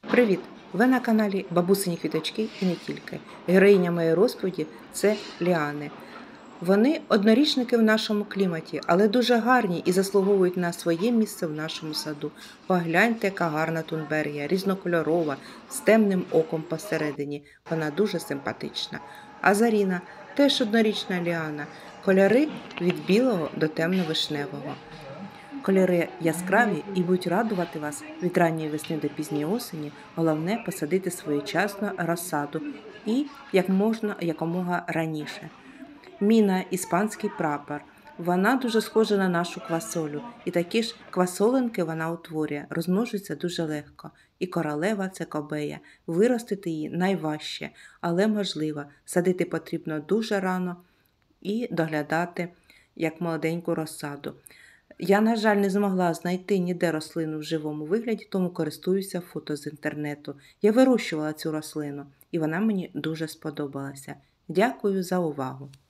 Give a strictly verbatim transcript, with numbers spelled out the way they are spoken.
Привіт! Ви на каналі Бабусині квіточки і не тільки. Героїня моєї розповіді – це ліани. Вони однорічники в нашому кліматі, але дуже гарні і заслуговують на своє місце в нашому саду. Погляньте, яка гарна тунберія, різнокольорова, з темним оком посередині. Вона дуже симпатична. Азаріна – теж однорічна ліана. Кольори від білого до темно-вишневого. Кольори яскраві і будуть радувати вас від ранньої весни до пізньої осені. Головне – посадити своєчасно розсаду і як можна якомога раніше. Міна – іспанський прапор. Вона дуже схожа на нашу квасолю. І такі ж квасолинки вона утворює, розмножується дуже легко. І королева – це кобея. Виростити її найважче, але можливо. Садити потрібно дуже рано і доглядати як молоденьку розсаду. Я, на жаль, не змогла знайти ніде рослину в живому вигляді, тому користуюся фото з інтернету. Я вирощувала цю рослину, і вона мені дуже сподобалася. Дякую за увагу!